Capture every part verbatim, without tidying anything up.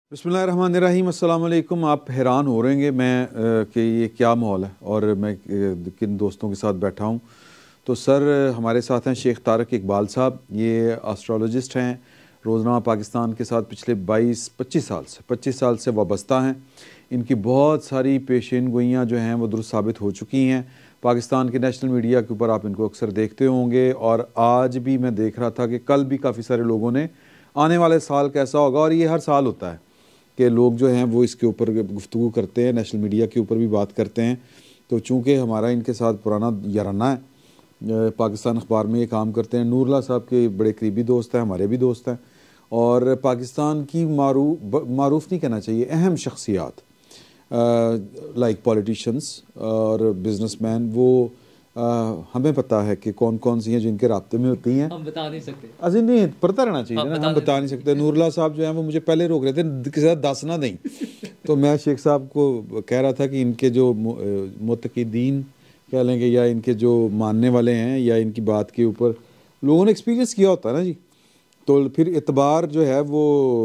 बिस्मिल्लाहिर्रहमानिर्रहीम। अस्सलाम वालेकुम। आप हैरान हो रहे हैं मैं कि ये क्या माहौल है और मैं किन दोस्तों के साथ बैठा हूँ। तो सर हमारे साथ हैं शेख तारक इकबाल साहब। ये एस्ट्रोलॉजिस्ट हैं, रोज़नामा पाकिस्तान के साथ पिछले बाईस पच्चीस साल से पच्चीस साल से वाबस्ता हैं। इनकी बहुत सारी पेशन गोइयाँ जो हैं वो दुरुस्त साबित हो चुकी हैं। पाकिस्तान के नेशनल मीडिया के ऊपर आप इनको अक्सर देखते होंगे और आज भी मैं देख रहा था कि कल भी काफ़ी सारे लोगों ने आने वाले साल कैसा होगा, और ये हर साल होता है कि लोग जो हैं वो इसके ऊपर गुफ्तगू करते हैं, नेशनल मीडिया के ऊपर भी बात करते हैं। तो चूँकि हमारा इनके साथ पुराना याराना है, पाकिस्तान अखबार में ये काम करते हैं। नूरुल्लाह साहब के बड़े करीबी दोस्त हैं, हमारे भी दोस्त हैं, और पाकिस्तान की मारूफ मारूफ नहीं कहना चाहिए, अहम शख्सियात लाइक पॉलिटिशियंस और बिजनेसमैन, वो आ, हमें पता है कि कौन कौन सी हैं जो इनके राब्ते में होती हैं। हम बता नहीं सकते, अजी नहीं पता रहना चाहिए हम ना, बता हम बता नहीं सकते। नूरुल्लाह साहब जो हैं वो मुझे पहले रोक रहे थे किसी तरह दस ना दें। तो मैं शेख साहब को कह रहा था कि इनके जो मुतक़ीदीन कह लेंगे या इनके जो मानने वाले हैं या इनकी बात के ऊपर लोगों ने एक्सपीरियंस किया होता है ना जी, तो फिर एतबार जो है वो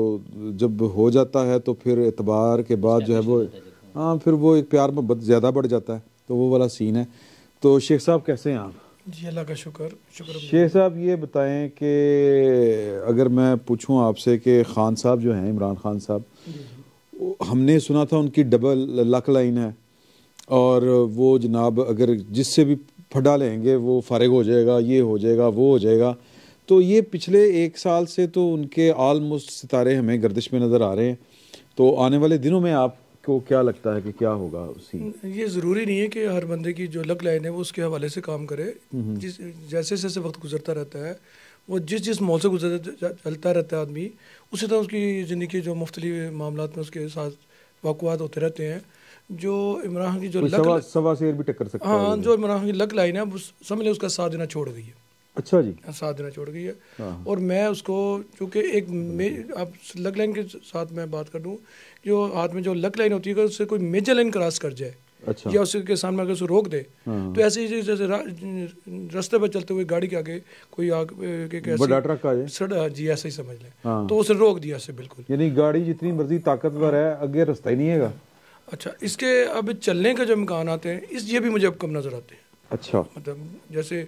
जब हो जाता है तो फिर एतबार के बाद जो है वो हाँ फिर वो एक प्यार मोहब्बत ज़्यादा बढ़ जाता है। तो वो वाला सीन है। तो शेख साहब कैसे हैं आप? जी अल्लाह का शुक्र शुक्र। शेख साहब ये बताएं कि अगर मैं पूछूं आपसे कि खान साहब जो हैं, इमरान खान साहब, हमने सुना था उनकी डबल लक लाइन है और वो जनाब अगर जिससे भी फटा लेंगे वो फारिग हो जाएगा, ये हो जाएगा, वो हो जाएगा। तो ये पिछले एक साल से तो उनके आलमोस्ट सितारे हमें गर्दिश में नज़र आ रहे हैं। तो आने वाले दिनों में आप को क्या लगता है कि क्या होगा उसी? ये ज़रूरी नहीं है कि हर बंदे की जो लक लाइन है वो उसके हवाले से काम करे। जिस जैसे जैसे वक्त गुजरता रहता है, वो जिस जिस माहौल से गुजर चलता रहता है आदमी, उसी तरह उसकी ज़िंदगी के जो मुख्तलिफ मामलात में उसके साथ वाक़यात होते रहते हैं। जो इमरान की जो लक सवा शेर भी टक्कर सकता है। हाँ, जो इमरान की लक लाइन है समझ लें उसका साथ देना छोड़ गई है। अच्छा जी, साथ देना छोड़ गई है। और मैं उसको चूँकि एक आप लक लाइन के साथ मैं बात कर दूँ, जो हाथ में जो लक लाइन होती है, उससे कोई मेजर लाइन क्रॉस कर जाए, अच्छा, या उसके सामने अगर उसको रोक दे, तो ऐसे ही जैसे रास्ते पर चलते हुए गाड़ी के आगे कोई आगे बड़ा ट्रक आ जाए, सड़ा जी ऐसे ही समझ लें, तो उसे रोक दिया उससे बिल्कुल। यानी गाड़ी जितनी मर्जी ताकतवर है आगे रास्ता ही नहीं है। अच्छा, इसके अब चलने के जो इम्कान आते हैं इस ये भी मुझे अब कम नज़र आते हैं। अच्छा, मतलब जैसे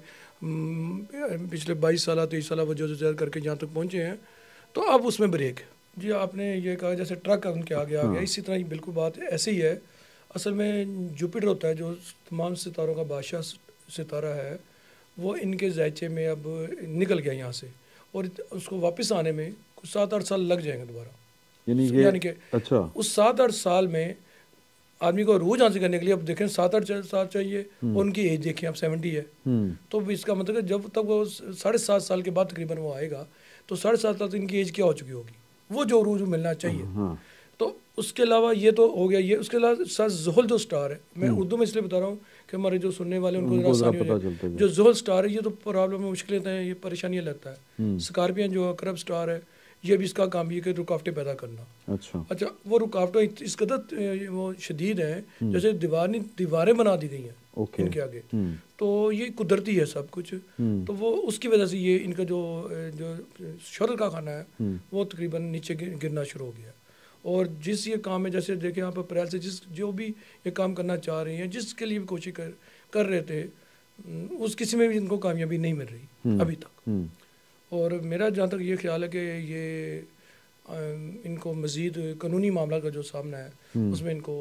पिछले बाईस साल तेईस साल वजह करके जहाँ तक पहुँचे हैं, तो अब उसमें ब्रेक है जी। आपने ये कहा जैसे ट्रक उनके आगे आ गया, इसी तरह ही बिल्कुल बात ऐसे ही है। असल में जुपिटर होता है जो तमाम सितारों का बादशाह सितारा है, वो इनके ज़ायचे में अब निकल गया यहाँ से, और उसको वापस आने में कुछ सात आठ साल लग जाएंगे दोबारा। यानी यानी कि अच्छा, उस सात आठ साल में आदमी को रूज हासिल करने के लिए अब देखें सात आठ साल चाहिए, उनकी एज देखें अब सेवेंटी है। तो इसका मतलब जब तक वो साढ़े सात साल के बाद तकरीबन वो आएगा, तो साढ़े सात साल तक इनकी एज क्या हो चुकी होगी, वो जो रूज मिलना चाहिए। हाँ। तो उसके अलावा ये तो हो गया ये, उसके अलावा साथ ज़ोहल जो स्टार है, मैं उर्दू में इसलिए बता रहा हूँ कि हमारे जो सुनने वाले उनको आसानी हो जाए। जो ज़ोहल स्टार है ये तो प्रॉब्लम में मुश्किलें हैं, ये परेशानियाँ लगता है। स्कॉर्पियन जो अकरब स्टार है, ये भी इसका काम ये कि रुकावटें पैदा करना। अच्छा अच्छा, वो रुकावटें इस कदर वो शदीद हैं जैसे दीवार दीवारें बना दी गई हैं okay. इनके आगे। तो ये कुदरती है सब कुछ। तो वो उसकी वजह से ये इनका जो जो शोहरत का खाना है वो तकरीबन नीचे गिरना शुरू हो गया। और जिस ये काम है, जैसे देखें आप अप्रैल से जिस जो भी ये काम करना चाह रहे हैं, जिसके लिए भी कोशिश कर कर रहे थे, उस किसी में भी इनको कामयाबी नहीं मिल रही अभी तक। और मेरा जहाँ तक ये ख्याल है कि ये आ, इनको मज़ीद कानूनी मामला का जो सामना है उसमें इनको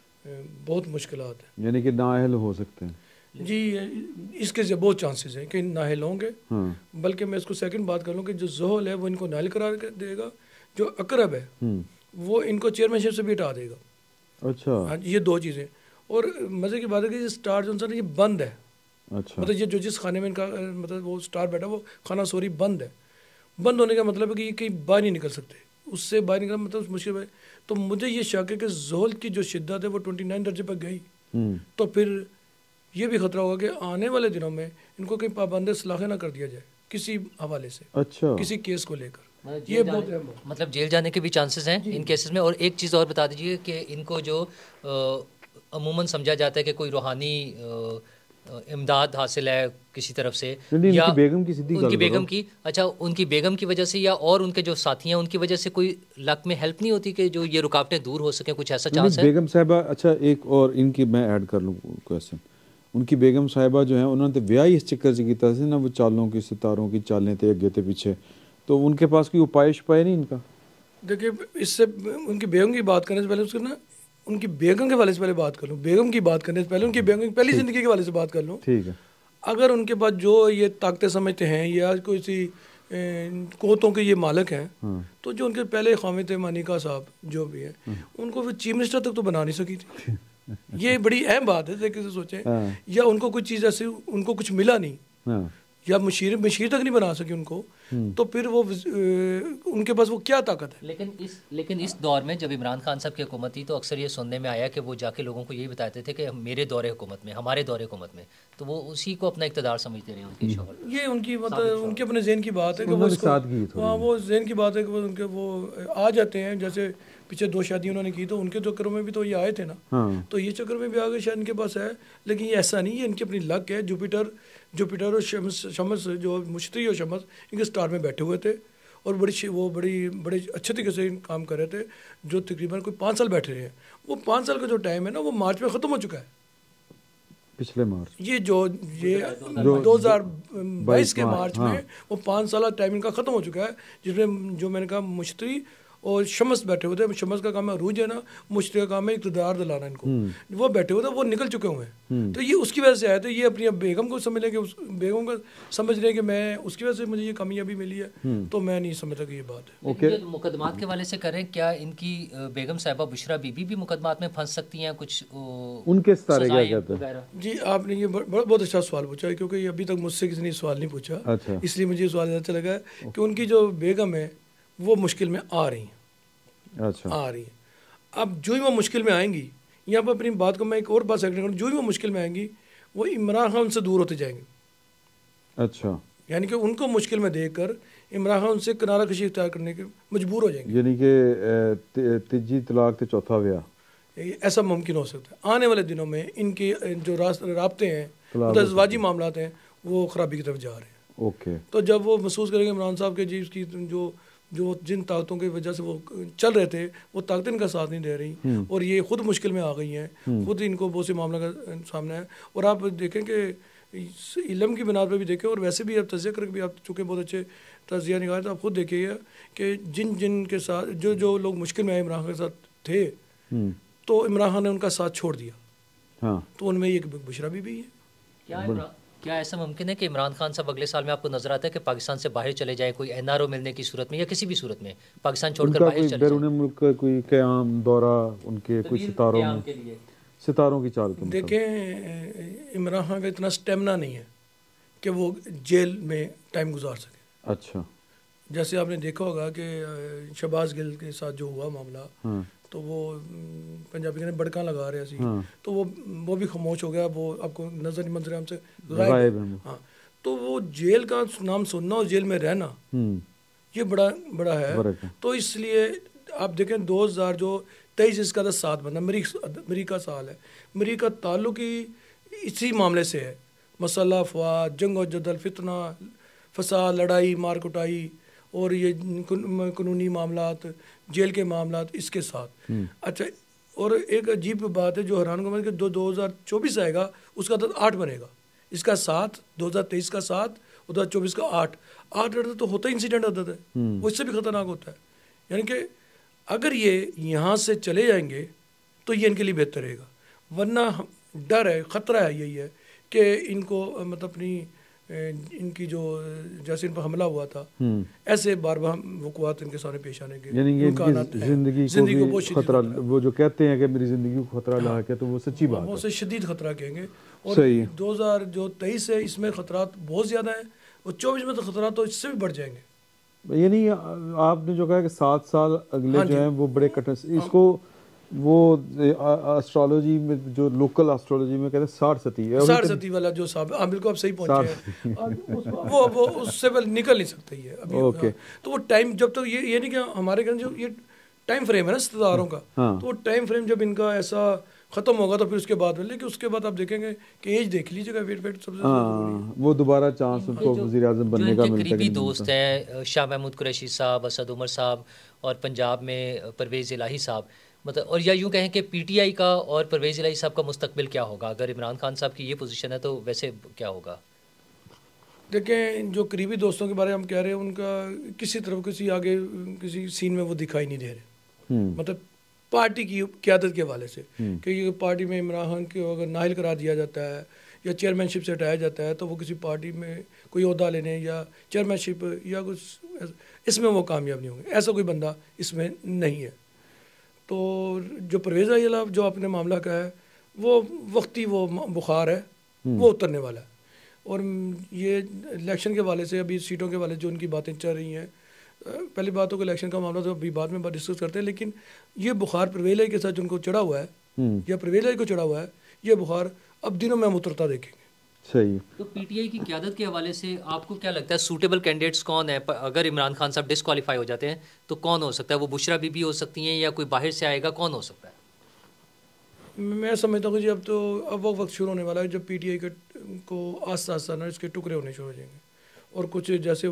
बहुत मुश्किलात है, यानी कि नाअहल हो सकते हैं जी। इसके से बहुत चांसेस हैं कि नाअहल होंगे। हाँ। बल्कि मैं इसको सेकंड बात कर लूँ कि जो ज़ोहल है वो इनको नाअहल करार देगा, जो अकरब है वो इनको चेयरमैनशिप से भी हटा देगा। अच्छा, ये दो चीज़ें। और मज़े की बात है कि ये स्टार जो है ये बंद है। अच्छा, मतलब ये जो जिस खाने में इनका मतलब वो स्टार बैठा वो खाना सोरी बंद है। बंद होने का मतलब है कि ये कहीं बाहर नहीं निकल सकते, उससे बाहर निकलना मतलब मुश्किल है। तो मुझे ये शक है कि ज़ोहल की जो शिद्दत है वो ट्वेंटी नाइन दर्जे पर गई, तो फिर ये भी खतरा होगा कि आने वाले दिनों में इनको कहीं पाबंद सलाखें ना कर दिया जाए किसी हवाले से। अच्छा, किसी केस को लेकर ये बहुत मतलब जेल जाने के भी चांसेस हैं इन केसेस में। और एक चीज़ और बता दीजिए कि इनको जो अमूमन समझा जाता है कि कोई रूहानी امداد حاصل ہے کسی طرف سے یا بیگم کی سیدھی ان کی بیگم کی اچھا ان کی بیگم کی وجہ سے یا اور ان کے جو ساتھی ہیں ان کی وجہ سے کوئی لک میں ہیلپ نہیں ہوتی کہ جو یہ رکاوٹیں دور ہو سکیں, کچھ ایسا چانس ہے؟ بیگم صاحبہ اچھا ایک اور ان کی میں ایڈ کر لوں کویسچن, ان کی بیگم صاحبہ جو ہیں انہوں نے ویاہ اس چکر سے کیتا سی نا, وہ چالوں کی ستاروں کی چالیں تھے اگے تھے پیچھے, تو ان کے پاس کوئی اپائے شپائے نہیں ان کا؟ دیکھیے اس سے ان کی بیگم کی بات کرنے سے پہلے اس کو نا ان کی بیگم کے حوالے سے پہلے بات کر لوں, بیگم کی بات کرنے سے پہلے ان کی بیگم کی پہلی زندگی کے حوالے سے بات کر لوں. ٹھیک ہے. اگر ان کے پاس جو یہ طاقتیں سمجھتے ہیں یا کوئی سی قوتوں کے یہ مالک ہیں, تو جو ان کے پہلے خامے تھے مانیکا صاحب جو بھی ہیں, ان کو چیف منسٹر تک تو بنا نہیں سکی تھی. یہ بڑی اہم بات ہے دیکھ سے سوچیں. یا ان کو کوئی چیز ایسی ان کو کچھ ملا نہیں یا مشیر مشیر تک نہیں بنا سکی ان کو, تو پھر وہ ان کے پاس وہ کیا طاقت ہے. لیکن اس لیکن اس دور میں جب عمران خان صاحب کی حکومت تھی تو اکثر یہ سننے میں آیا کہ وہ جا کے لوگوں کو یہی بتاتے تھے کہ میرے دور حکومت میں, ہمارے دور حکومت میں, تو وہ اسی کو اپنا اقتدار سمجھتے رہے ان کے شوہر. یہ ان کی مطلب ان کے اپنے ذہن کی بات ہے کہ وہ ہاں وہ ذہن کی بات ہے کہ وہ ان کے وہ آ جاتے ہیں. جیسے پیچھے دو شادی انہوں نے کی تو ان کے چکروں میں بھی تو یہ آئے تھے نا, تو یہ چکر میں بھی آگے شاید ان کے پاس ہے. لیکن یہ ایسا نہیں ہے, ان کی اپنی لک ہے. جوپیٹر جوپیٹر اور شمس شمس جو مشتری اور شمس ان کے اسٹار میں بیٹھے ہوئے تھے اور بڑی وہ بڑی بڑے اچھے طریقے سے کام کر رہے تھے, جو تقریباً کوئی پانچ سال بیٹھے رہے ہیں. وہ پانچ سال کا جو ٹائم ہے نا وہ مارچ میں ختم ہو چکا ہے, پچھلے مارچ. یہ جو یہ دو ہزار بائیس کے مارچ میں وہ پانچ سالہ ٹائم ان کا ختم ہو چکا ہے, جس میں جو میں نے کہا مشتری اور شمس بیٹھے ہوئے تھے. شمس کا کام ہے عروج ہے نا, مشتری کا کام ہے اقتدار دلانا ان کو. وہ بیٹھے ہوئے تھے, وہ نکل چکے ہوئے ہیں. تو یہ اس کی وجہ سے آئے تھے. یہ اپنی بیگم کو سمجھ لیں کہ بیگم کو سمجھ رہے کہ میں اس کی وجہ سے مجھے یہ کامیابی ملی ہے, تو میں نہیں سمجھتا کہ یہ بات ہے. مقدمات کے حوالے سے کریں, کیا ان کی بیگم صاحبہ بشرا بی بی بھی مقدمات میں پھنس سکتی ہیں؟ کچھ ان کے ستارے کیا کہتے ہیں؟ جی آپ نے یہ بہت اچھا سوال پوچھا ہے, کیونکہ ابھی تک مجھ سے کسی نے سوال نہیں پوچھا, اس لیے مجھے یہ سوال اچھا لگا کہ ان کی جو بیگم ہے وہ مشکل میں آ رہی ہیں. اچھا آ رہی ہیں. اب جو ہی وہ مشکل میں آئیں گی, یہاں پہ اپنی بات کو میں ایک اور بات سیکٹ کروں, جو ہی وہ مشکل میں آئیں گی وہ عمران خان سے دور ہوتے جائیں گے. اچھا یعنی کہ ان کو مشکل میں دیکھ کر عمران خان سے کنارہ کشی اختیار کرنے کے مجبور ہو جائیں گے. یعنی کہ تیجی طلاق تے چوتھا بیاہ ایسا ممکن ہو سکتا ہے. آنے والے دنوں میں ان کے جو رابطے ہیں, ازدواجی معاملات ہیں, وہ خرابی کی طرف جا رہے ہیں. اوکے. تو جب وہ محسوس کریں گے عمران صاحب کے جی اس کی جو جو جن طاقتوں کی وجہ سے وہ چل رہے تھے وہ طاقتیں ان کا ساتھ نہیں دے رہی, اور یہ خود مشکل میں آ گئی ہیں, خود ان کو بہت سے معاملہ کا سامنا ہے. اور آپ دیکھیں کہ علم کی بنا پہ بھی دیکھیں, اور ویسے بھی آپ تجزیہ کر کے بھی آپ چونکہ بہت اچھے تجزیہ نکالے, تو آپ خود دیکھیے کہ جن جن کے ساتھ جو جو لوگ مشکل میں آئے عمران خان کے ساتھ تھے, تو عمران خان نے ان کا ساتھ چھوڑ دیا. تو ان میں ایک بشرا بی بی ہے. کیا ایسا ممکن ہے کہ عمران خان صاحب اگلے سال میں آپ کو نظر آتا ہے کہ پاکستان سے باہر چلے جائیں, کوئی این آر او ملنے کی صورت میں یا کسی بھی صورت میں پاکستان چھوڑ کر باہر چلے جائیں؟ بیرون ملک کا کوئی قیام دورہ ان کے کوئی ستاروں میں ستاروں کی چال کے. دیکھیں عمران خان کا اتنا اسٹیمنا نہیں ہے کہ وہ جیل میں ٹائم گزار سکے. اچھا. جیسے آپ نے دیکھا ہوگا کہ شہباز گل کے ساتھ جو ہوا معاملہ, تو وہ پنجابی کہنے بڑکاں لگا رہے سی, تو وہ وہ بھی خاموش ہو گیا, وہ آپ کو نظر نہیں منظر ہم سے غائب. ہاں, تو وہ جیل کا نام سننا اور جیل میں رہنا یہ بڑا بڑا ہے. تو اس لیے آپ دیکھیں دو ہزار جو تیئیس اس کا دس سات بندہ امریکہ سال ہے, امریکہ تعلق ہی اسی معاملے سے ہے, مسلح افواج, جنگ و جدل, فتنہ فساد, لڑائی مار کٹائی, اور یہ قانونی معاملات, جیل کے معاملات اس کے ساتھ. اچھا, اور ایک عجیب بات ہے جو حیران کو کہ دو دو ہزار چوبیس آئے گا اس کا عدد آٹھ بنے گا, اس کا سات, دو ہزار تیئیس کا سات, دو ہزار چوبیس کا آٹھ. آٹھ عدد تو ہوتا ہی انسیڈنٹ عدد ہے, وہ اس سے بھی خطرناک ہوتا ہے. یعنی کہ اگر یہ یہاں سے چلے جائیں گے تو یہ ان کے لیے بہتر رہے گا, ورنہ ڈر ہے, خطرہ ہے یہی ہے کہ ان کو مطلب اپنی ان کی جو جیسے ان پر حملہ ہوا تھا ایسے بار بار وقوعات ان کے سامنے پیش آنے کے, یعنی یہ زندگی کو خطرہ, وہ جو کہتے ہیں کہ میری زندگی کو خطرہ لاحق ہے, تو وہ سچی بات ہے, وہ سے شدید خطرہ کہیں گے. اور دو ہزار جو تیئیس ہے اس میں خطرات بہت زیادہ ہیں, اور چوبیس میں تو خطرات تو اس سے بھی بڑھ جائیں گے. یعنی آپ نے جو کہا کہ سات سال اگلے جو ہیں وہ بڑے کٹر, اس کو وہ اسٹرالوجی میں جو لوکل اسٹرالوجی میں کہتے ہیں ساٹھ ستی ہے, ساٹھ ستی والا جو صاحب, ہاں بالکل آپ صحیح پہنچے ہیں, وہ وہ اس سے پہلے نکل نہیں سکتا یہ ابھی. تو وہ ٹائم جب تک یہ یہ نہیں کہ ہمارے گھر جو یہ ٹائم فریم ہے نا ستاروں کا, تو وہ ٹائم فریم جب ان کا ایسا ختم ہوگا تو پھر اس کے بعد میں، لیکن اس کے بعد آپ دیکھیں گے کہ ایج دیکھ لیجیے گا، ویٹ ویٹ سب سے ہاں وہ دوبارہ چانس ان کو وزیر اعظم بننے کا ملتا ہے. قریبی دوست ہیں شاہ محمود قریشی صاحب، اسد عمر صاحب، اور پنجاب میں پرویز الہی صاحب، مطلب اور یا یوں کہیں کہ پی ٹی آئی کا اور پرویز الہی صاحب کا مستقبل کیا ہوگا اگر عمران خان صاحب کی یہ پوزیشن ہے تو ویسے کیا ہوگا؟ دیکھیں جو قریبی دوستوں کے بارے میں ہم کہہ رہے ہیں ان کا کسی طرف کسی آگے کسی سین میں وہ دکھائی نہیں دے رہے، مطلب پارٹی کی قیادت کے حوالے سے کہ یہ پارٹی میں عمران خان کو اگر نااہل قرار دیا جاتا ہے یا چیئرمین شپ سے ہٹایا جاتا ہے تو وہ کسی پارٹی میں کوئی عہدہ لینے یا چیئرمین شپ یا کچھ اس میں وہ کامیاب نہیں ہوں گے، ایسا کوئی بندہ اس میں نہیں ہے. تو جو پرویز الہی جو آپ نے معاملہ کہا ہے وہ وقتی وہ بخار ہے، وہ اترنے والا ہے. اور یہ الیکشن کے حوالے سے ابھی سیٹوں کے حوالے سے جو ان کی باتیں چل رہی ہیں، پہلی بات ہو کہ الیکشن کا معاملہ تو ابھی بعد میں بات ڈسکس کرتے ہیں، لیکن یہ بخار پرویز الہی کے ساتھ جن کو چڑھا ہوا ہے یا پرویز الہی کو چڑھا ہوا ہے، یہ بخار اب دنوں میں ہم اترتا دیکھیں گے. صحیح. تو پی ٹی آئی کی قیادت کے حوالے سے آپ کو کیا لگتا ہے سوٹیبل کینڈیڈیٹس کون ہیں؟ اگر عمران خان صاحب ڈسکوالیفائی ہو جاتے ہیں تو کون ہو سکتا ہے؟ وہ بشرا بی بی ہو سکتی ہیں یا کوئی باہر سے آئے گا، کون ہو سکتا ہے؟ میں سمجھتا ہوں کہ جی اب تو اب وہ وقت شروع ہونے والا ہے جب پی ٹی آئی کے کو آہستہ آہستہ نا اس کے ٹکڑے ہونے شروع ہو جائیں گے. اور کچھ جیسے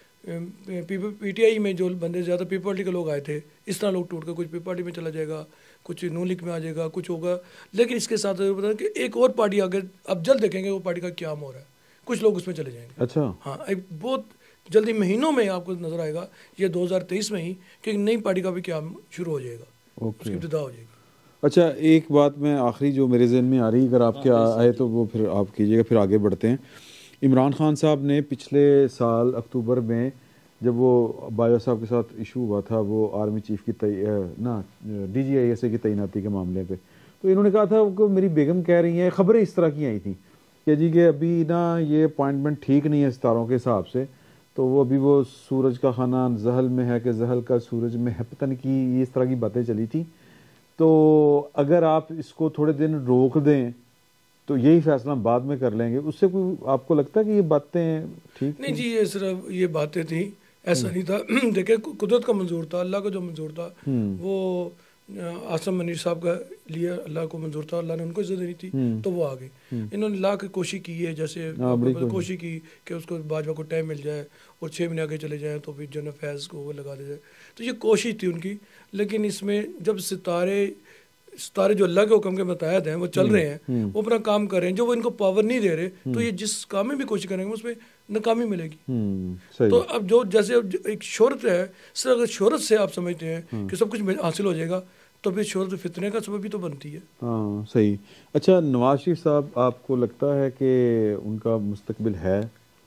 پی ٹی آئی میں جو بندے زیادہ پی پارٹی کے لوگ آئے تھے، اس طرح لوگ ٹوٹ کر کچھ پی پارٹی میں چلا جائے گا، کچھ نون لیگ میں آ جائے گا، کچھ ہوگا. لیکن اس کے ساتھ بتا کہ ایک اور پارٹی آگے اب جلد دیکھیں گے وہ پارٹی کا کیا ہو رہا ہے، کچھ لوگ اس میں چلے جائیں گے. اچھا. ہاں ایک بہت جلدی مہینوں میں آپ کو نظر آئے گا یہ دو ہزار تیئیس میں ہی کہ نئی پارٹی کا بھی قیام شروع ہو جائے گا، اس کی ابتدا ہو جائے گی. اچھا ایک بات میں آخری جو میرے ذہن میں آ رہی اگر آپ کے آئے تو وہ پھر آپ کیجیے گا، پھر آگے بڑھتے ہیں. عمران خان صاحب نے پچھلے سال اکتوبر میں جب وہ باجوہ صاحب کے ساتھ ایشو ہوا تھا وہ آرمی چیف کی نا D G I S A کی تعیناتی کے معاملے پہ، تو انہوں نے کہا تھا کہ میری بیگم کہہ رہی ہیں، خبریں اس طرح کی آئی تھیں کہ جی کہ ابھی نا یہ اپوائنٹمنٹ ٹھیک نہیں ہے ستاروں کے حساب سے، تو وہ ابھی وہ سورج کا خانہ زحل میں ہے کہ زحل کا سورج میں ہے، پتہ نہیں کی اس طرح کی باتیں چلی تھیں. تو اگر آپ اس کو تھوڑے دن روک دیں تو یہی فیصلہ ہم بعد میں کر لیں گے، اس سے کوئی آپ کو لگتا ہے کہ یہ باتیں ٹھیک نہیں؟ جی یہ صرف یہ باتیں تھیں، ایسا نہیں تھا. دیکھیں قدرت کا منظور تھا، اللہ کا جو منظور تھا وہ آصم منیر صاحب کا لیے اللہ کو منظور تھا، اللہ نے ان کو عزت دینی تھی تو وہ آ گئی. انہوں نے لاکھ کوشش کی ہے، جیسے کوشش کی کہ اس کو باجوہ کو ٹائم مل جائے اور چھ مہینے آگے چلے جائیں تو پھر جنرل فیض کو وہ لگا دے جائے، تو یہ کوشش تھی ان کی. لیکن اس میں جب ستارے ستارے جو اللہ کے حکم کے متحد ہیں وہ چل رہے ہیں، وہ اپنا کام کر رہے ہیں، جو وہ ان کو پاور نہیں دے رہے تو یہ جس کام میں بھی کوشش کریں گے اس میں ناکامی ملے گی. تو اب جو جیسے ایک شہرت ہے، صرف اگر شہرت سے آپ سمجھتے ہیں کہ سب کچھ حاصل ہو جائے گا تو پھر شہرت فتنے کا سبب بھی تو بنتی ہے. ہاں صحیح. اچھا نواز شریف صاحب آپ کو لگتا ہے کہ ان کا مستقبل ہے؟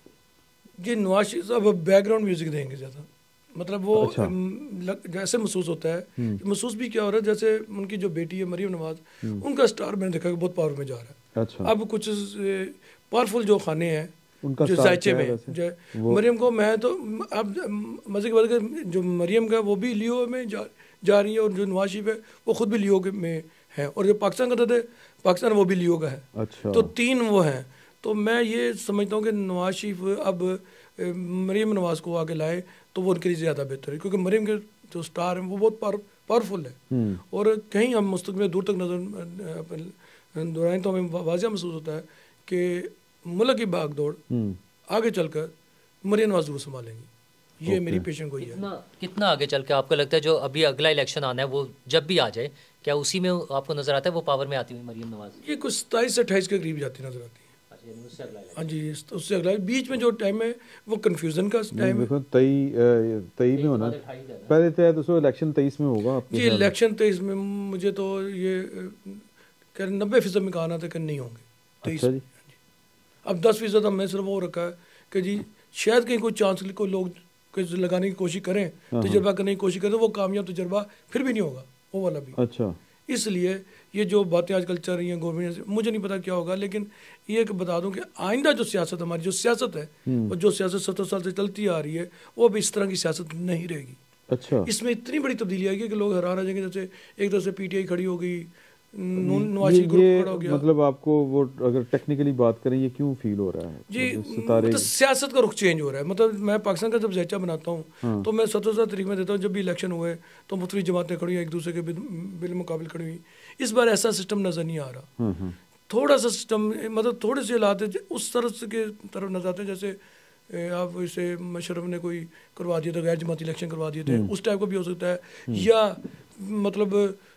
جی نواز شریف صاحب بیک گراؤنڈ میوزک دیں گے زیادہ، مطلب وہ جیسے محسوس ہوتا ہے، محسوس بھی کیا ہو رہا ہے جیسے ان کی جو بیٹی ہے مریم نواز، ان کا سٹار میں نے دیکھا کہ بہت پاور میں جا رہا ہے. اب کچھ پاورفل جو خانے ہیں جو زائچے میں مریم کو، میں تو اب مزے کی بات ہے جو مریم کا وہ بھی لیو میں جا جا رہی ہے اور جو نواز شریف ہے وہ خود بھی لیو میں ہے، اور جو پاکستان کا تھا پاکستان وہ بھی لیو کا ہے. تو تین وہ ہیں. تو میں یہ سمجھتا ہوں کہ نواز شریف اب مریم نواز کو آگے لائے تو وہ ان کے لیے زیادہ بہتر ہے، کیونکہ مریم کے جو سٹار ہیں وہ بہت پاورفل ہے اور کہیں ہم مستقبل دور تک نظر دورائیں تو ہمیں واضح محسوس ہوتا ہے کہ ملک کی بھاگ دوڑ آگے چل کر مریم نواز ضرور سنبھالیں گی. یہ میری پیشن گوئی ہے. کتنا آگے چل کے آپ کو لگتا ہے جو ابھی اگلا الیکشن آنا ہے وہ جب بھی آ جائے کیا اسی میں آپ کو نظر آتا ہے وہ پاور میں آتی ہوئی مریم نواز؟ یہ کچھ ستائیس سے اٹھائیس کے قریب جاتی نظر آتی ہے. ہاں جی اس سے اگلا بیچ میں جو ٹائم ہے وہ کنفیوژن کا ٹائم ہے. تئی میں ہونا پہلے طے تو الیکشن تیئیس میں ہوگا. جی الیکشن تیئیس میں مجھے تو یہ کہ نبے فیصد میں کہا تھا کہ نہیں ہوں گے تیئیس. اب دس فیصد ہم نے صرف وہ رکھا ہے کہ جی شاید کہیں کوئی چانس کو لوگ لگانے کی کوشش کریں، تجربہ کرنے کی کوشش کریں، وہ کامیاب تجربہ پھر بھی نہیں ہوگا وہ والا بھی. اچھا اس لیے یہ جو باتیں آج کل چل رہی ہیں گورنمنٹ سے مجھے نہیں پتا کیا ہوگا، لیکن یہ کہ بتا دوں کہ آئندہ جو سیاست ہماری جو سیاست ہے اور جو سیاست ستر سال سے چلتی آ رہی ہے وہ اب اس طرح کی سیاست نہیں رہے گی. اچھا اس میں اتنی بڑی تبدیلی آئے گی کہ لوگ حیران آ جائیں گے. جیسے ایک طرف سے پی ٹی آئی کھڑی ہو گئی، نواز شریف گروپ کھڑا ہو گیا. مطلب آپ کو وہ اگر ٹیکنیکلی بات کریں یہ کیوں فیل ہو رہا ہے؟ جی مطلب سیاست کا رخ چینج ہو رہا ہے. مطلب میں پاکستان کا جب زیچہ بناتا ہوں تو میں ستر سات تاریخ میں دیتا ہوں جب بھی الیکشن ہوئے تو مختلف جماعتیں کھڑی ہوئی ایک دوسرے کے بالمقابل کھڑی ہوئی. اس بار ایسا سسٹم نظر نہیں آ رہا. تھوڑا سا سسٹم مطلب تھوڑے سے حالات اس طرف کے طرف نظر آتے ہیں جیسے آپ اسے مشرف نے کوئی کروا دیا تھا غیر جماعتی الیکشن کروا دیے تھے اس ٹائپ کا بھی ہو سکتا ہے. یا مطلب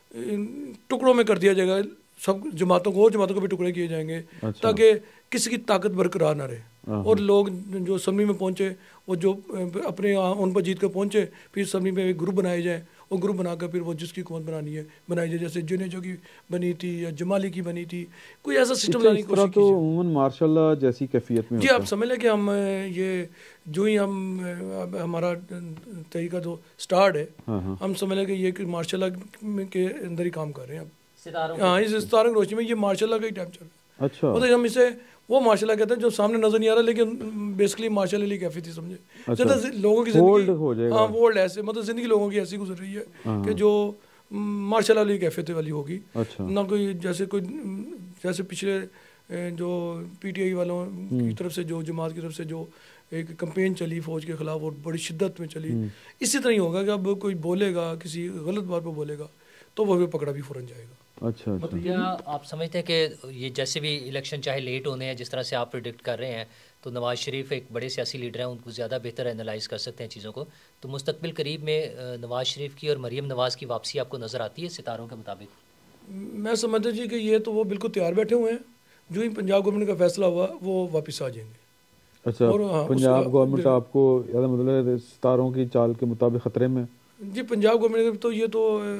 ٹکڑوں میں کر دیا جائے گا سب جماعتوں کو اور جماعتوں کو بھی ٹکڑے کیے جائیں گے تاکہ کسی کی طاقت برقرار نہ رہے. اور لوگ جو اسمبلی میں پہنچے وہ جو اپنے ان پر جیت کر پہنچے پھر اسمبلی میں ایک گروپ بنائے جائیں اور گروپ بنا کر پھر وہ جس کی حکومت بنانی ہے بنائی جائے جیسے جنیجو کی بنی تھی یا جمالی کی بنی تھی. کوئی ایسا سسٹم لانے کی کوشش تو عموماً ماشاء اللہ جیسی کیفیت میں جی آپ سمجھ لیں کہ ہم یہ جو ہی ہم ہمارا طریقہ جو سٹارٹ ہے ہم سمجھ لیں کہ یہ ماشاء اللہ کے اندر ہی کام کر رہے ہیں. اب ہاں اس ستاروں کی روشنی میں یہ ماشاء اللہ کا ہی ٹائم چل رہا ہے. اچھا مطلب ہم اسے وہ ماشاء اللہ کہتے ہیں جو سامنے نظر نہیں آ رہا لیکن بیسکلی ماشاء اللہ کیفی تھی سمجھے. زیادہ لوگوں کی زندگی ہاں ورلڈ ایسے مطلب زندگی لوگوں کی ایسی گزر رہی ہے کہ جو ماشاء اللہ کیفیت والی ہوگی. نہ کوئی جیسے کوئی جیسے پچھلے جو پی ٹی آئی والوں کی طرف سے جو جماعت کی طرف سے جو ایک کمپین چلی فوج کے خلاف اور بڑی شدت میں چلی اسی طرح ہی ہوگا کہ اب کوئی بولے گا کسی غلط بات پہ بولے گا تو وہ بھی پکڑا بھی فوراً جائے گا. اچھا اچھا کیا آپ سمجھتے ہیں کہ یہ جیسے بھی الیکشن چاہے لیٹ ہونے ہیں جس طرح سے آپ پریڈکٹ کر رہے ہیں تو نواز شریف ایک بڑے سیاسی لیڈر ہیں ان کو زیادہ بہتر انالائز کر سکتے ہیں چیزوں کو, تو مستقبل قریب میں نواز شریف کی اور مریم نواز کی واپسی آپ کو نظر آتی ہے ستاروں کے مطابق؟ میں سمجھتا جی کہ یہ تو وہ بالکل تیار بیٹھے ہوئے ہیں, جو ہی پنجاب گورنمنٹ کا فیصلہ ہوا وہ واپس آ جائیں گے. اچھا پنجاب گورنمنٹ آپ کو مطلب ستاروں کی چال کے مطابق خطرے میں؟ جی پنجاب گورنمنٹ تو یہ تو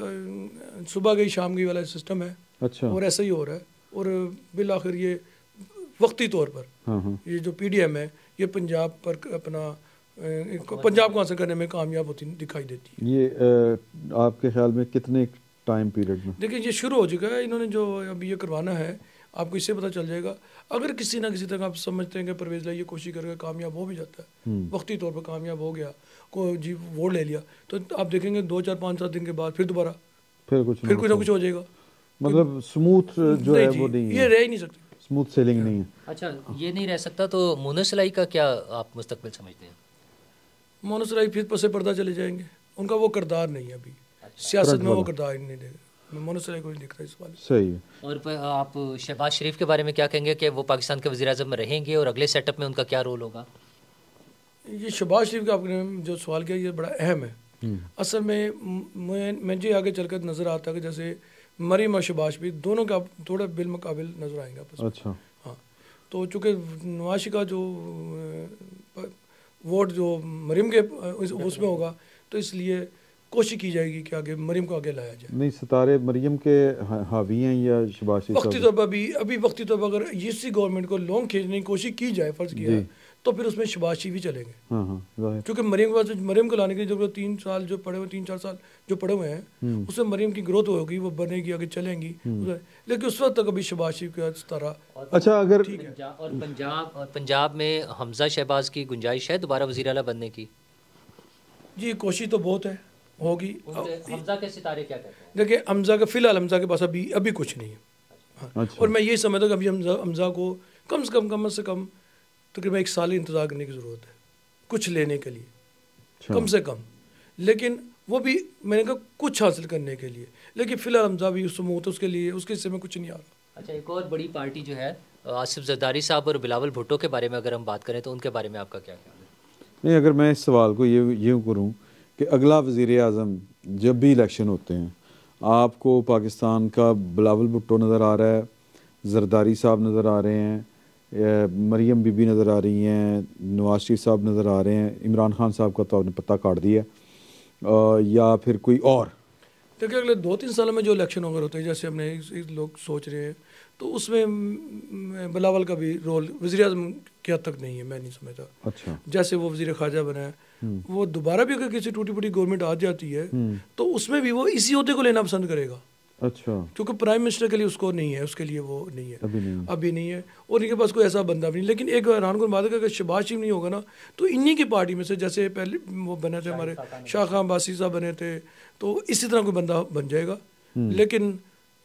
صبح گئی شام گئی والا سسٹم ہے. اچھا اور ایسا ہی ہو رہا ہے اور بالآخر یہ وقتی طور پر یہ جو پی ڈی ایم ہے یہ پنجاب پر اپنا پنجاب کو حاصل کرنے میں کامیاب ہوتی دکھائی دیتی ہے. یہ آپ کے خیال میں کتنے ٹائم پیریڈ میں؟ دیکھیں یہ شروع ہو چکا ہے, انہوں نے جو اب یہ کروانا ہے آپ کو اس سے پتہ چل جائے گا. اگر کسی نہ کسی طرح آپ سمجھتے ہیں کہ پرویز لائی یہ کوشش کر کے کامیاب ہو بھی جاتا ہے, وقتی طور پر کامیاب ہو گیا کو جی ووٹ لے لیا تو آپ دیکھیں گے دو چار پانچ سات دن کے بعد پھر دوبارہ پھر کچھ پھر کچھ نہ کچھ ہو جائے گا. مطلب سموتھ جو ہے وہ نہیں ہے, یہ رہ ہی نہیں سکتی, سموتھ سیلنگ نہیں ہے. اچھا یہ نہیں رہ سکتا تو مونس لائی کا کیا آپ مستقبل سمجھتے ہیں؟ مونس لائی پھر پس پردہ چلے جائیں گے, ان کا وہ کردار نہیں ہے ابھی سیاست میں, وہ کردار ہی نہیں دے گا. مونس لائی کو نہیں دکھ رہا اس والے. صحیح ہے. اور آپ شہباز شریف کے بارے میں کیا کہیں گے کہ وہ پاکستان کے وزیر اعظم میں رہیں گے اور اگلے سیٹ اپ میں ان کا کیا رول ہوگا؟ یہ شہباز شریف کا آپ نے جو سوال کیا یہ بڑا اہم ہے. اصل میں مجھے آگے چل کر نظر آتا ہے کہ جیسے مریم اور شہباز شریف دونوں کا تھوڑا بالمقابل نظر آئیں گے آپس میں. اچھا ہاں تو چونکہ نواز شریف کا جو ووٹ جو مریم کے اس میں ہوگا تو اس لیے کوشش کی جائے گی کہ آگے مریم کو آگے لایا جائے. نہیں ستارے مریم کے حاوی ہیں یا شہباز شریف؟ وقتی طور پر ابھی ابھی وقتی طور پر اگر اسی گورنمنٹ کو لونگ کھینچنے کی کوشش کی جائے فرض کیا ہے تو پھر اس میں شہباز شریف ہی چلیں گے. ہاں ہاں کیونکہ مریم کے پاس مریم کو لانے کے لیے جو تین سال جو پڑے ہوئے تین چار سال جو پڑے ہوئے ہیں اس میں مریم کی گروتھ ہوگی, وہ بنے گی آگے چلیں گی, لیکن اس وقت تک ابھی شہباز شریف کا ستارہ. اچھا اگر اور پنجاب اور پنجاب میں حمزہ شہباز کی گنجائش ہے دوبارہ وزیر اعلیٰ بننے کی؟ جی کوشش تو بہت ہے ہوگی. حمزہ کے ستارے کیا کہتے ہیں؟ دیکھیں حمزہ کا فی الحال حمزہ کے پاس ابھی ابھی کچھ نہیں ہے, اور میں یہ سمجھتا ہوں کہ ابھی حمزہ حمزہ کو کم سے کم کم سے کم تقریباً ایک سال انتظار کرنے کی ضرورت ہے کچھ لینے کے لیے, کم سے کم. لیکن وہ بھی میں نے کہا کچھ حاصل کرنے کے لیے, لیکن فی الحال حمزہ بھی اس سموت اس کے لیے اس کے حصے میں کچھ نہیں آ رہا. اچھا ایک اور بڑی پارٹی جو ہے آصف زرداری صاحب اور بلاول بھٹو کے بارے میں اگر ہم بات کریں تو ان کے بارے میں آپ کا کیا خیال ہے؟ نہیں اگر میں اس سوال کو یہ یوں کروں کہ اگلا وزیر اعظم جب بھی الیکشن ہوتے ہیں آپ کو پاکستان کا بلاول بھٹو نظر آ رہا ہے, زرداری صاحب نظر آ رہے ہیں, مریم بی بی نظر آ رہی ہیں, نواز شریف صاحب نظر آ رہے ہیں, عمران خان صاحب کا تو آپ نے پتہ کاٹ دیا, یا پھر کوئی اور؟ دیکھیں اگلے دو تین سالوں میں جو الیکشن ہو کر ہوتے ہیں جیسے ہم نے لوگ سوچ رہے ہیں تو اس میں بلاول کا بھی رول وزیر اعظم کی حد تک نہیں ہے, میں نہیں سمجھتا. اچھا جیسے وہ وزیر خارجہ بنا ہے وہ دوبارہ بھی اگر کسی ٹوٹی پھوٹی گورنمنٹ آ جاتی ہے تو اس میں بھی وہ اسی عہدے کو لینا پسند کرے گا. اچھا کیونکہ پرائم منسٹر کے لیے اس کو نہیں ہے, اس کے لیے وہ نہیں ہے ابھی نہیں ابھی نہیں ہے اور ان کے پاس کوئی ایسا بندہ بھی نہیں. لیکن ایک حیران کن بات ہے کہ اگر شہباز شریف نہیں ہوگا نا تو انہی کی پارٹی میں سے جیسے پہلے وہ بنے تھے ہمارے شاہ خان عباسی صاحب بنے تھے تو اسی طرح کوئی بندہ بن جائے گا. لیکن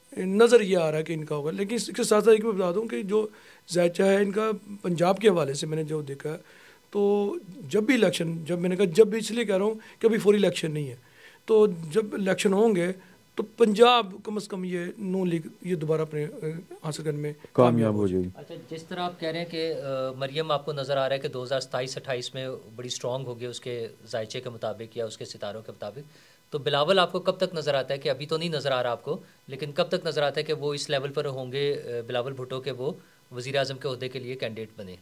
نظر یہ آ رہا ہے کہ ان کا ہوگا. لیکن اس کے ساتھ ساتھ ایک میں بتا دوں کہ جو ذائچہ ہے ان کا پنجاب کے حوالے سے میں نے جو دیکھا تو جب بھی الیکشن, جب میں نے کہا جب بھی اس لیے کہہ رہا ہوں کہ ابھی فوری الیکشن نہیں ہے, تو جب الیکشن ہوں گے تو پنجاب کم از کم یہ نون لیگ یہ دوبارہ اپنے حاصل کرنے میں کامیاب ہو جائے گی. اچھا, جس طرح آپ کہہ رہے ہیں کہ مریم آپ کو نظر آ رہا ہے کہ دو ہزار ستائیس اٹھائیس میں بڑی اسٹرانگ ہوگی اس کے ذائچے کے مطابق یا اس کے ستاروں کے مطابق, تو بلاول آپ کو کب تک نظر آتا ہے, کہ ابھی تو نہیں نظر آ رہا آپ کو, لیکن کب تک نظر آتا ہے کہ وہ اس لیول پر ہوں گے بلاول بھٹو کہ وہ وزیر اعظم کے عہدے کے لیے کینڈیڈیٹ بنے؟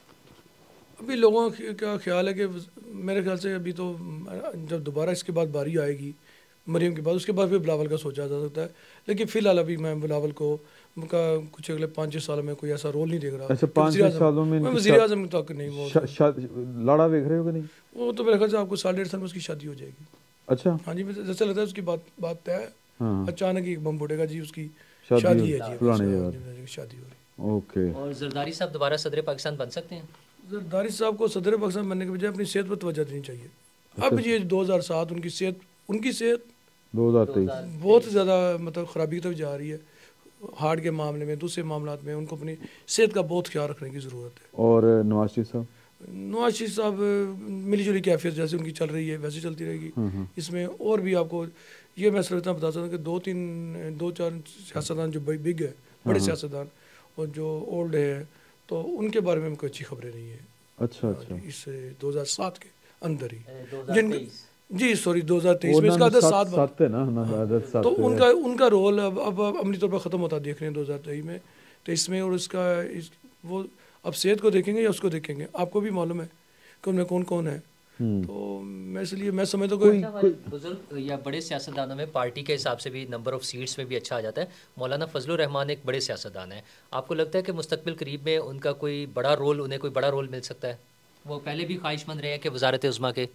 ابھی لوگوں کا خیال ہے کہ میرے خیال سے ابھی تو جب دوبارہ اس کے بعد باری آئے گی مریم کے بعد, اس کے بعد پھر بلاول کا سوچا جا سکتا ہے. لیکن فی الحال ابھی میں بلاول کو کا کچھ اگلے پانچ چھ سالوں میں کوئی ایسا رول نہیں دیکھ رہا. اچھا, پانچ چھ سالوں میں وزیر اعظم تک نہیں, وہ لاڑا دیکھ رہے ہو کہ نہیں؟ وہ تو میرے خیال سے آپ کو سال ڈیڑھ سال میں اس کی شادی ہو جائے گی. اچھا, ہاں جی, جیسے لگتا ہے اس کی بات بات طے ہے, اچانک ایک بم پھوٹے گا جی اس کی شادی شادی ہے جی, شادی ہو رہی. اوکے. اور زرداری صاحب دوبارہ صدر پاکستان بن سکتے ہیں؟ زرداری صاحب کو صدر پاکستان بننے کے بجائے اپنی صحت پر توجہ دینی چاہیے. اب یہ دو ہزار سات ان کی صحت ان کی صحت دو ہزار تیئیس بہت زیادہ مطلب خرابی کی طرف جا رہی ہے. ہارٹ کے معاملے میں, دوسرے معاملات میں ان کو اپنی صحت کا بہت خیال رکھنے کی ضرورت ہے. اور نواز شریف صاحب نواز شریف صاحب ملی جلی کیفیت جیسے ان کی چل رہی ہے ویسے چلتی رہے گی. اس میں اور بھی آپ کو یہ میں صرف اتنا بتا سکتا ہوں کہ دو تین دو چار سیاستدان جو بگ ہے, بڑے سیاستدان, اور جو اولڈ ہے, تو ان کے بارے میں کوئی اچھی خبریں نہیں ہیں. اچھا اچھا, اس دو ہزار سات کے اندر ہی جن جی سوری دو ہزار تیئیس میں اس کا عدد سات ہے نا, تو ان کا ان کا رول اب اب عملی طور پر ختم ہوتا دیکھ رہے ہیں دو ہزار تیئیس میں. تو اس میں اور اس کا وہ اب صحت کو دیکھیں گے یا اس کو دیکھیں گے, آپ کو بھی معلوم ہے کہ ان میں کون کون ہے. تو میں اس لیے میں سمجھتا ہوں کوئی بزرگ یا بڑے سیاستدانوں میں پارٹی کے حساب سے بھی نمبر آف سیٹس میں بھی اچھا آ جاتا ہے. مولانا فضل الرحمان ایک بڑے سیاستدان ہیں, آپ کو لگتا ہے کہ مستقبل قریب میں ان کا کوئی بڑا رول انہیں کوئی بڑا رول مل سکتا ہے؟ وہ پہلے بھی خواہش مند رہے ہیں کہ وزارت عظمیٰ کے,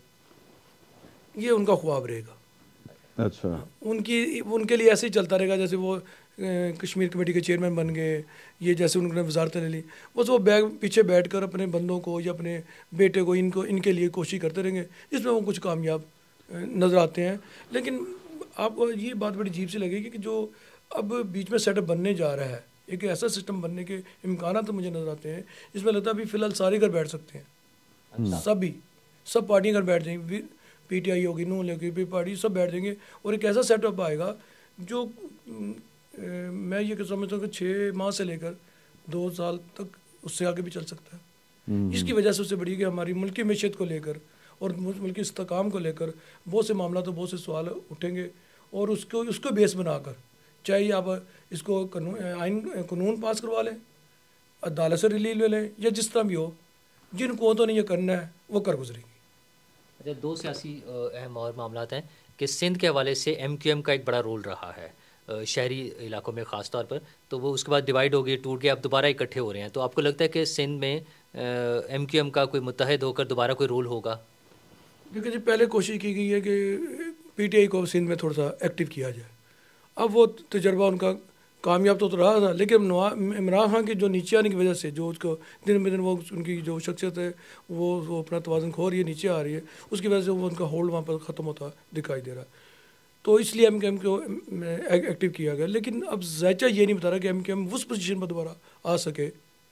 یہ ان کا خواب رہے گا. اچھا, ان کی ان کے لیے ایسے ہی چلتا رہے گا جیسے وہ کشمیر کمیٹی کے چیئرمین بن گئے, یہ جیسے انہوں نے وزارتیں لے لی, بس وہ بیگ پیچھے بیٹھ کر اپنے بندوں کو یا اپنے بیٹے کو ان کو ان کے لیے کوشش کرتے رہیں گے, جس میں وہ کچھ کامیاب نظر آتے ہیں. لیکن آپ کو یہ بات بڑی عجیب سی لگے گی کہ جو اب بیچ میں سیٹ اپ بننے جا رہا ہے, ایک ایسا سسٹم بننے کے امکانات تو مجھے نظر آتے ہیں جس میں لگتا ہے ابھی فی الحال سارے گھر بیٹھ سکتے ہیں, سبھی سب پارٹیاں گھر بیٹھ جائیں گی, پی ٹی آئی ہوگی, نون لیگ کی پارٹی, سب بیٹھ جائیں گے, اور ایک ایسا سیٹ اپ آئے گا جو میں یہ سمجھتا ہوں کہ چھ ماہ سے لے کر دو سال تک اس سے آگے بھی چل سکتا ہے. اس کی وجہ سے اس سے بڑی کہ ہماری ملکی معیشت کو لے کر اور ملکی استحکام کو لے کر بہت سے معاملات اور بہت سے سوال اٹھیں گے, اور اس کو اس کو بیس بنا کر چاہے آپ اس کو آئین قانون پاس کروا لیں, عدالت سے ریلیو لے لیں, یا جس طرح بھی ہو, جن کو تو نہیں یہ کرنا ہے وہ کر گزریں گی. اچھا, دو سیاسی اہم اور معاملات ہیں کہ سندھ کے حوالے سے ایم کیو ایم کا ایک بڑا رول رہا ہے شہری علاقوں میں خاص طور پر, تو وہ اس کے بعد ڈیوائیڈ ہو گئی, ٹوٹ گیا, اب دوبارہ اکٹھے ہو رہے ہیں. تو آپ کو لگتا ہے کہ سندھ میں ایم کیو ایم کا کوئی متحد ہو کر دوبارہ کوئی رول ہوگا؟ کیونکہ جی پہلے کوشش کی گئی ہے کہ پی ٹی آئی کو سندھ میں تھوڑا سا ایکٹیو کیا جائے. اب وہ تجربہ ان کا کامیاب تو رہا تھا, لیکن عمران خان کی جو نیچے آنے کی وجہ سے جو اس کو دن بدن وہ ان کی جو شخصیت ہے وہ وہ اپنا توازن کھو رہی ہے, نیچے آ رہی ہے, اس کی وجہ سے وہ ان کا ہولڈ وہاں پر ختم ہوتا دکھائی دے رہا ہے. تو اس لیے ایم کیو ایم کو ایکٹیو کیا گیا. لیکن اب ذائچہ یہ نہیں بتا رہا کہ ایم کیو ایم اس پوزیشن پر دوبارہ آ سکے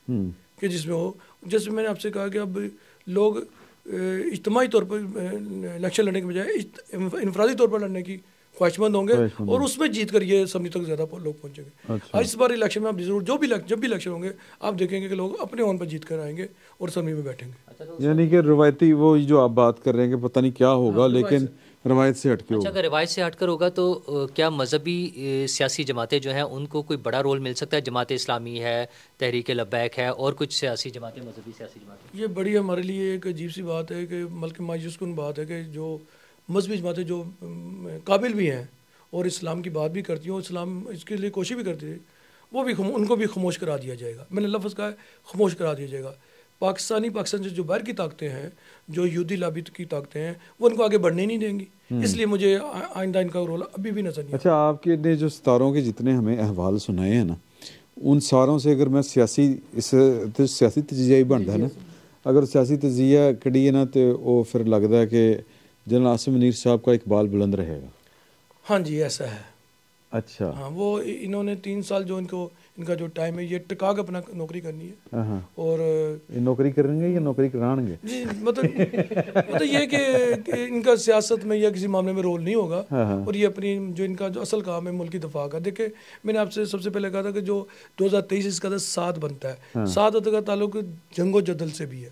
کہ جس میں ہو, جیسے میں نے آپ سے کہا کہ اب لوگ اجتماعی طور پر الیکشن لڑنے کے بجائے انفرادی طور پر لڑنے کی خواہش مند ہوں گے, اور اس میں جیت کر یہ اسمبلی تک زیادہ لوگ پہنچیں گے. آج اس بار الیکشن میں آپ ضرور جو بھی جب بھی الیکشن ہوں گے آپ دیکھیں گے کہ لوگ اپنے اون پر جیت کر آئیں گے اور اسمبلی میں بیٹھیں گے. یعنی کہ روایتی وہ جو آپ بات کر رہے ہیں کہ پتہ نہیں کیا ہوگا, لیکن روایت سے ہٹ کے ہوگا. اچھا, اگر روایت سے ہٹ کر ہوگا تو کیا مذہبی سیاسی جماعتیں جو ہیں ان کو کوئی بڑا رول مل سکتا ہے؟ جماعت اسلامی ہے, تحریک لبیک ہے, اور کچھ سیاسی جماعتیں, مذہبی سیاسی جماعتیں. یہ بڑی ہمارے لیے ایک عجیب سی بات ہے کہ بلکہ مایوس کن بات ہے کہ جو مذہبی جماعتیں جو قابل بھی ہیں اور اسلام کی بات بھی کرتی ہوں, اسلام اس کے لیے کوشش بھی کرتی ہے, وہ بھی ان کو بھی خاموش کرا دیا جائے گا. میں نے لفظ کہا ہے خاموش کرا دیا جائے گا. پاکستانی پاکستان سے جو باہر کی طاقتیں ہیں, جو یہودی لابی کی طاقتیں ہیں, وہ ان کو آگے بڑھنے نہیں دیں گی. اس لیے مجھے آئندہ ان کا رول ابھی بھی نظر نہیں. اچھا, آپ کے نے جو ستاروں کے جتنے ہمیں احوال سنائے ہیں نا, ان ساروں سے اگر میں سیاسی اس سیاسی تجزیہ ہی بنتا ہے نا, اگر سیاسی تجزیہ کڑی ہے نا تو وہ پھر لگتا ہے کہ جنرل عاصم منیر صاحب کا اقبال بلند رہے گا. ہاں جی, ایسا ہے. اچھا ہاں وہ انہوں نے تین سال جو ان کو ان کا جو ٹائم ہے یہ ٹکا کے اپنا نوکری کرنی ہے اور نوکری کریں گے یا نوکری کرائیں گے جی مطلب مطلب یہ کہ ان کا سیاست میں یا کسی معاملے میں رول نہیں ہوگا اور یہ اپنی جو ان کا جو اصل کام ہے ملکی دفاع کا. دیکھیں میں نے آپ سے سب سے پہلے کہا تھا کہ جو دو ہزار تیئیس اس کا ساتھ بنتا ہے, ساتھ کا تعلق جنگ و جدل سے بھی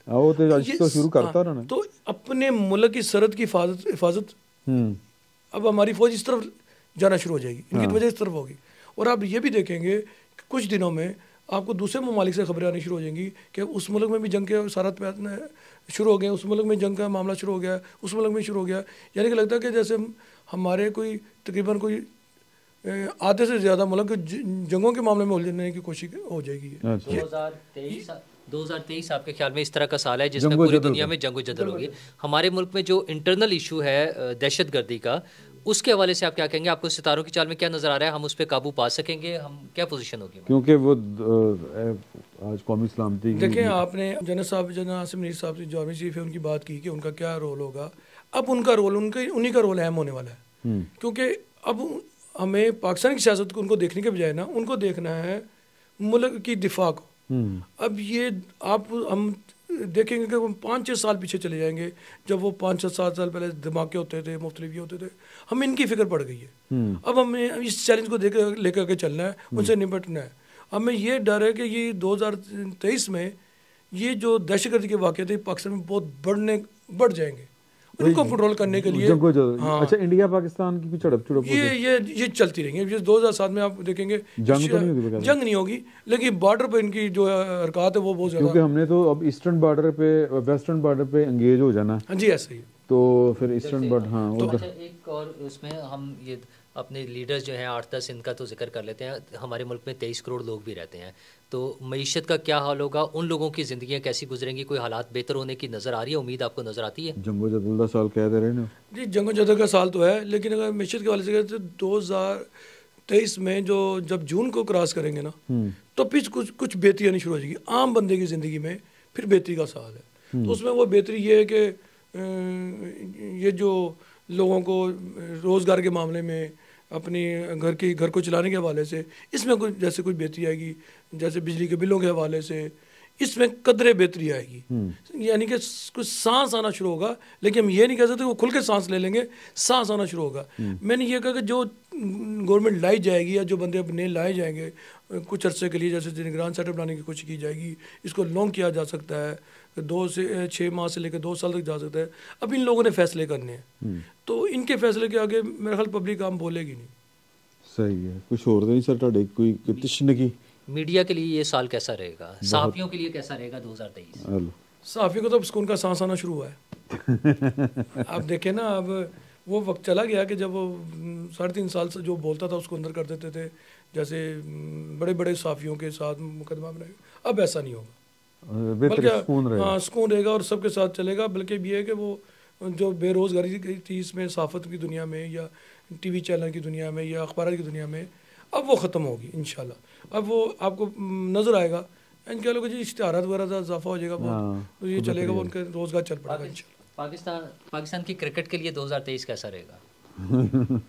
ہے. تو اپنے ملک کی سرحد کی حفاظت حفاظت اب ہماری فوج اس طرف جانا شروع ہو جائے گی, ان کی وجہ اس طرف ہوگی. اور آپ یہ بھی دیکھیں گے کہ کچھ دنوں میں آپ کو دوسرے ممالک سے خبریں آنی شروع ہو جائیں گی کہ اس ملک میں بھی جنگ کے اثرات شروع ہو گئے, اس ملک میں جنگ کا معاملہ شروع ہو گیا, اس ملک میں شروع ہو گیا. یعنی کہ لگتا ہے کہ جیسے ہمارے کوئی تقریباً کوئی آدھے سے زیادہ ملک جنگوں کے معاملے میں الجھنے کی کوشش ہو جائے گی. دو ہزار تیئیس آپ کے خیال میں اس طرح کا سال ہے جس میں پوری دنیا میں جنگ و جدل ہوگی. ہمارے ملک میں جو انٹرنل ایشو ہے دہشت گردی کا, اس کے حوالے سے آپ کیا کہیں گے؟ آپ کو ستاروں کی چال میں کیا نظر آ رہا ہے؟ ہم اس پہ قابو پا سکیں گے؟ ہم کیا پوزیشن ہوگی؟ کیونکہ وہ آج قومی سلامتی دیکھیں آپ نے جنرل صاحب جنرل عاصم منیر صاحب جو آرمی چیف ہے ان کی بات کی کہ ان کا کیا رول ہوگا. اب ان کا رول ان کے انہی کا رول اہم ہونے والا ہے, کیونکہ اب ہمیں پاکستان کی سیاست کو ان کو دیکھنے کے بجائے نا ان کو دیکھنا ہے ملک کی دفاع کو. اب یہ آپ ہم دیکھیں گے کہ وہ پانچ چھ سال پیچھے چلے جائیں گے, جب وہ پانچ چھ سات سال پہلے دھماکے ہوتے تھے, مختلف یہ ہوتے تھے, ہمیں ان کی فکر پڑ گئی ہے. اب ہمیں اس چیلنج کو لے کر کے چلنا ہے, ان سے نپٹنا ہے. ہمیں یہ ڈر ہے کہ یہ دو ہزار تیئیس میں یہ جو دہشت گردی کے واقعات ہیں پاکستان میں بہت بڑھنے بڑھ جائیں گے. ان کو کنٹرول کرنے کے لیے اچھا انڈیا پاکستان کی جھڑپ جھڑپ یہ یہ یہ چلتی رہیں گی. دو ہزار سات میں آپ دیکھیں گے جنگ تو نہیں ہوگی, جنگ نہیں ہوگی, لیکن بارڈر پہ ان کی جو حرکات ہے وہ بہت زیادہ, کیونکہ ہم نے تو اب ایسٹرن بارڈر پہ ویسٹرن بارڈر پہ انگیج ہو جانا. ہاں جی ایسا ہی, تو پھر ایسٹرن بارڈر ہاں. ایک اور اس میں ہم یہ اپنے لیڈرز جو ہیں آٹھ دس ان کا تو ذکر کر لیتے ہیں. ہمارے ملک میں تیئیس کروڑ لوگ بھی رہتے ہیں, تو معیشت کا کیا حال ہوگا؟ ان لوگوں کی زندگیاں کیسی گزریں گی؟ کوئی حالات بہتر ہونے کی نظر آ رہی ہے؟ امید آپ کو نظر آتی ہے؟ جنگ و جدل کا سال کہہ دے رہے ہیں جی, جنگ و جدل کا سال تو ہے, لیکن اگر معیشت کے حوالے سے کہتے ہیں دو ہزار تیئیس میں جو جب جون کو کراس کریں گے نا تو پھر کچھ کچھ بہتری آنی شروع ہو جائے گی عام بندے کی زندگی میں. پھر بہتری کا سال ہے, تو اس میں وہ بہتری یہ ہے کہ یہ جو لوگوں کو روزگار کے معاملے میں, اپنی گھر کی گھر کو چلانے کے حوالے سے اس میں کچھ جیسے کچھ بہتری آئے گی, جیسے بجلی کے بلوں کے حوالے سے اس میں قدرے بہتری آئے گی. یعنی کہ کچھ سانس آنا شروع ہوگا, لیکن ہم یہ نہیں کہہ سکتے وہ کھل کے سانس لے لیں گے, سانس آنا شروع ہوگا. میں نے یہ کہا کہ جو گورنمنٹ لائی جائے گی یا جو بندے اپنے لائے جائیں گے کچھ عرصے کے لیے, جیسے نگران سیٹ اپ لانے کی کوشش کی جائے گی, اس کو لانگ کیا جا سکتا ہے, دو سے چھ ماہ سے لے کے دو سال تک جا سکتا ہے. اب ان لوگوں نے فیصلے کرنے ہیں, تو ان کے فیصلے کے آگے میرا خیال پبلک عام بولے گی نہیں. صحیح ہے. کچھ اور نہیں سر ٹاڈے کوئی تشنگی میڈیا کے لیے یہ سال کیسا رہے گا؟ صحافیوں کے لیے کیسا رہے گا دو ہزار تیئیس؟ صحافیوں کو تو سکون کا سانس آنا شروع ہوا ہے. آپ دیکھیں نا, اب وہ وقت چلا گیا کہ جب وہ ساڑھے تین سال سے جو بولتا تھا اس کو اندر کر دیتے تھے, جیسے بڑے بڑے صحافیوں کے ساتھ مقدمہ بنائے گا. اب ایسا نہیں ہوگا, بلکہ ہاں سکون رہے گا اور سب کے ساتھ چلے گا. بلکہ یہ ہے کہ وہ جو بے روزگاری تھی اس میں صحافت کی دنیا میں یا ٹی وی چینل کی دنیا میں یا اخبارات کی دنیا میں, اب وہ ختم ہوگی انشاءاللہ. اب وہ آپ کو نظر آئے گا, ان کہہ لو کہ جی اشتہارات وغیرہ کا اضافہ ہو جائے گا بہت, تو یہ چلے گا, وہ ان کا روزگار چل پڑے گا انشاءاللہ. پاکستان پاکستان کی کرکٹ کے لیے دو ہزار تیئیس کیسا رہے گا؟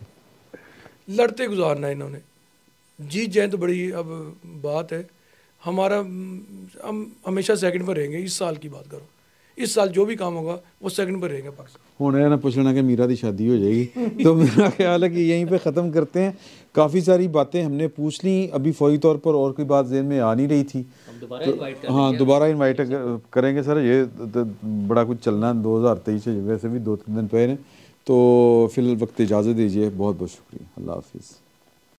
لڑتے گزارنا ہے انہوں نے, جیت جائیں تو بڑی اب بات ہے. ہمارا ہم ہمیشہ سیکنڈ پر رہیں گے. اس سال کی بات کرو, اس سال جو بھی کام ہوگا وہ سیکنڈ پر رہے گا. پاکستان ہونا ہے نا پوچھنا کہ میرا دی شادی ہو جائے گی, تو میرا خیال ہے کہ یہیں پہ ختم کرتے ہیں. کافی ساری باتیں ہم نے پوچھ لیں, ابھی فوری طور پر اور کوئی بات ذہن میں آ نہیں رہی تھی. ہاں دوبارہ انوائٹ کریں گے سر. یہ بڑا کچھ چلنا ہے دو ہزار تیئیس سے, ویسے بھی دو تین دن پہلے, تو فی الوقت اجازت دیجیے. بہت بہت شکریہ. اللہ حافظ.